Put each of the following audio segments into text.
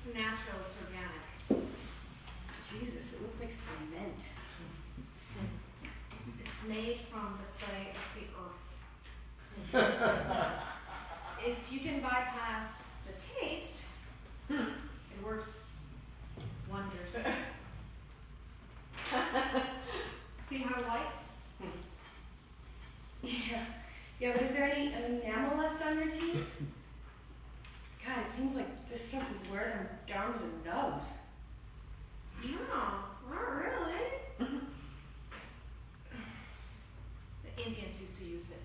natural, it's organic. Jesus, it looks like cement. It's made from the clay of the earth. If you can bypass the taste, it works wonders. See how white? Yeah. Yeah, but is there any enamel left on your teeth? God, it seems like this stuff is wearing them down to the nose. No, not really. The Indians used to use it.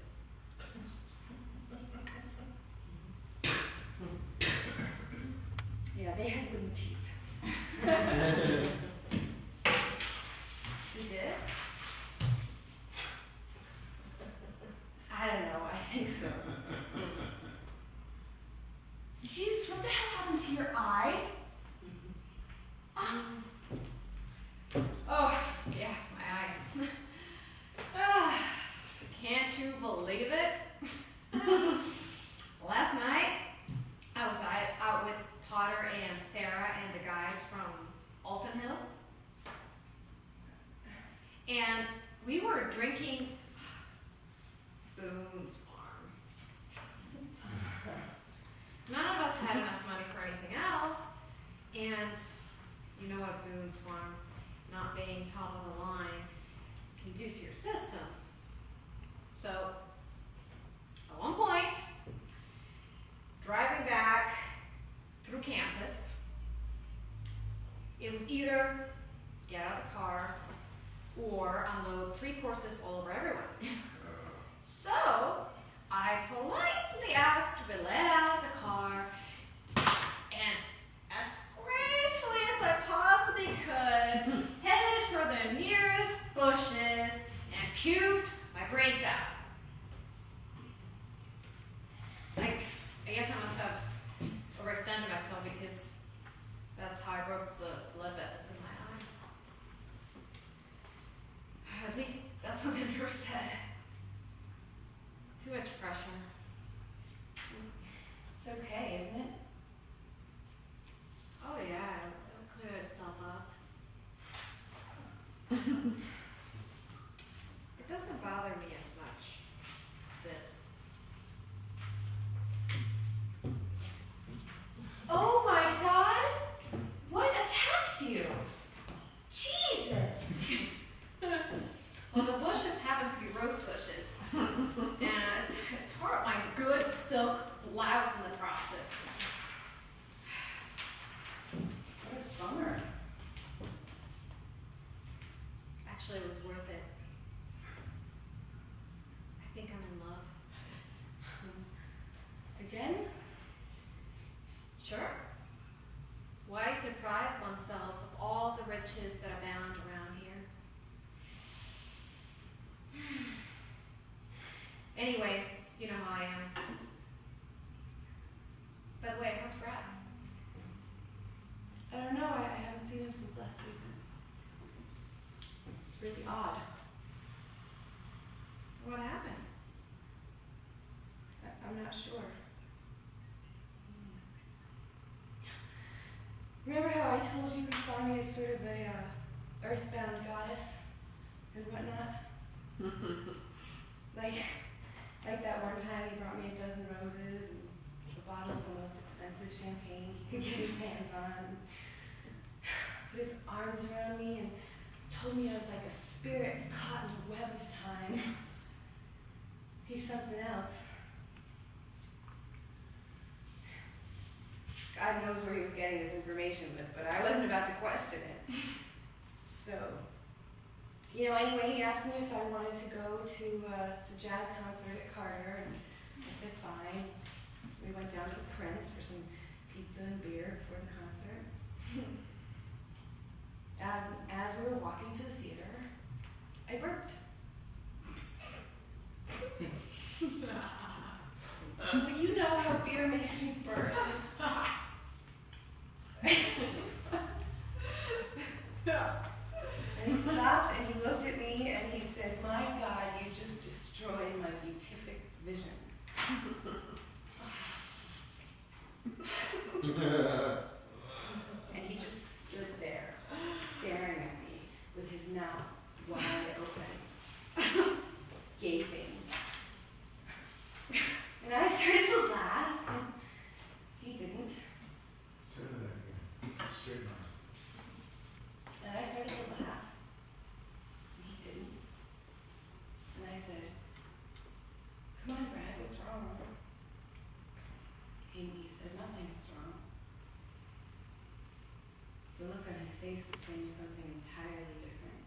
Yeah, they had wooden teeth. You did? I don't know, I think so. Jesus, what the hell happened to your eye? Oh, yeah, my eye. Can't you believe it? Last night, I was out with Potter and Sarah and the guys from Alton Hill. And we were drinking Boone's Farm. None of us had enough money for anything else. And you know what Boone's Farm, not being top of the line, can do to your system. So, at one point, driving back through campus, it was either get out of the car or unload 3 courses all over everyone. So, I politely asked to be let out of the car, and as gracefully as I possibly could, headed for the nearest bushes and puked my brains out. I guess I must have overextended myself because that's how I broke the blood vessels in my eye. At least that's what the nurse said. Too much pressure. It's okay, isn't it? Oh yeah, it'll clear itself up. It doesn't bother me as much, this. Oh my God! What attacked you? Jesus! Well, the bushes happen to be rose bushes. And it tore up my good silk blouse in the process. What a bummer. Actually, it was worth it. I think I'm in love. Again? Sure. Why deprive oneself of all the riches that abound around here? Anyway, you know how I am. By the way, how's Brad? I don't know, I haven't seen him since last week. It's really odd. What happened? I'm not sure. Remember how I told you he saw me as sort of a earthbound goddess and whatnot? Like that one time he brought me a dozen roses and a bottle of the most expensive champagne he could get his hands on. Put his arms around me and told me I was like a spirit caught in a web of time. He's something else. God knows where he was getting his information, but I wasn't about to question it. So, anyway, he asked me if I wanted to go to the jazz concert at Carter, and I said fine. We went down to the Prince for some pizza and beer before the concert. As we were walking to the theater, I burped. But you know how beer makes me burp. And he stopped and he looked at me and he said, "My God, you just destroyed my beatific vision." saying something entirely different.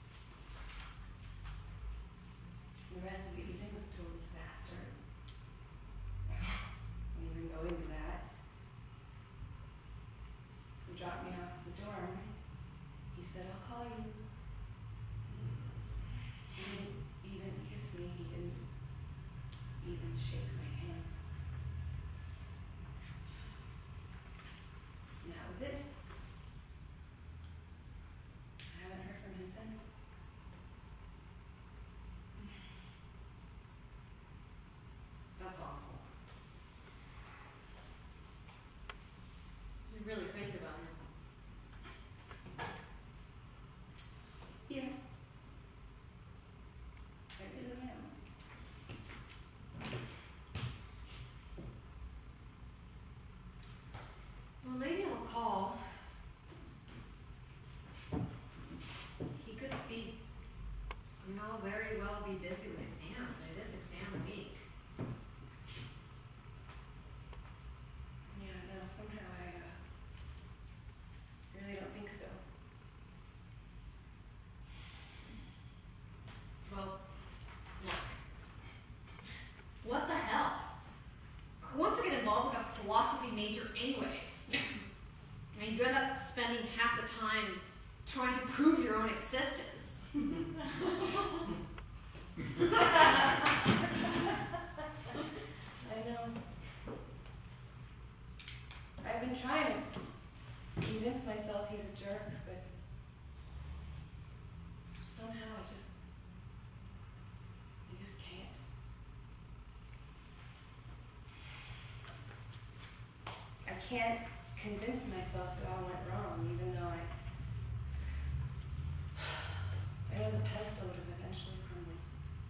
The rest of the evening was a total disaster. I won't even go into that. He dropped me off at the dorm. He said, I'll call you. He didn't even kiss me. He didn't even shake my hand. And that was it. I haven't heard from him since. That's awful. You're really crazy about him. Yeah. I really am. Well, maybe I'll call. He could be, very well be busy with exams. It is exam week. Yeah, no, somehow I really don't think so. Well, look. What the hell? Who wants to get involved with a philosophy major anyway? I mean, you end up spending half the time trying to prove your own existence. I know. I've been trying to convince myself he's a jerk, but somehow I just can't. I can't convince myself that all went wrong, even though I know the pedestal would have eventually crumbled.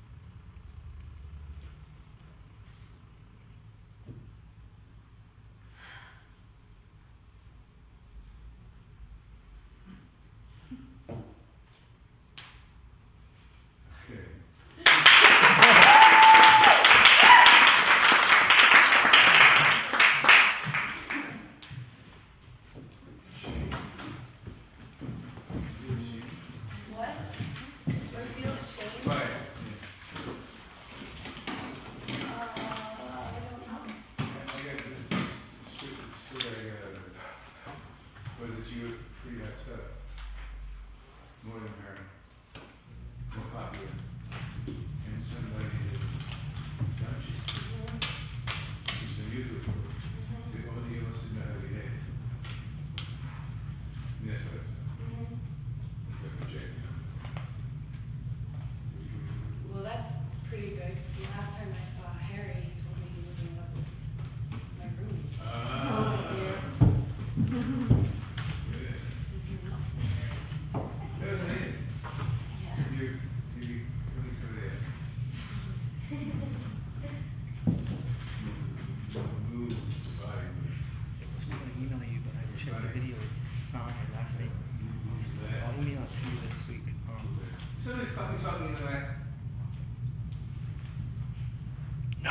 What? Do I feel ashamed? Right. I don't know. I got this story, was that you were pretty upset. More than her. More popular. And somebody did, don't you? She's been beautiful. Said, only you must know how to behave. Yes, sir. Well, that's pretty good, because the last time I saw Harry, he told me he was in love with my roommate. That was amazing. Yeah. You coming to there. Move the body. I was going to email you, but I checked the video. It's not on here last night. I'll email it to you this week. Somebody fucking talking to that. No.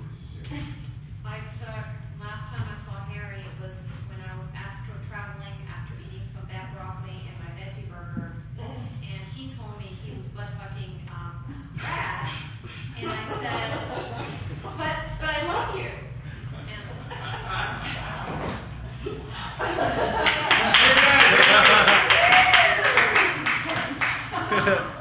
Last time I saw Harry, it was when I was astro traveling after eating some bad broccoli and my veggie burger. And he told me he was butt fucking Brad. And I said, but I love you. And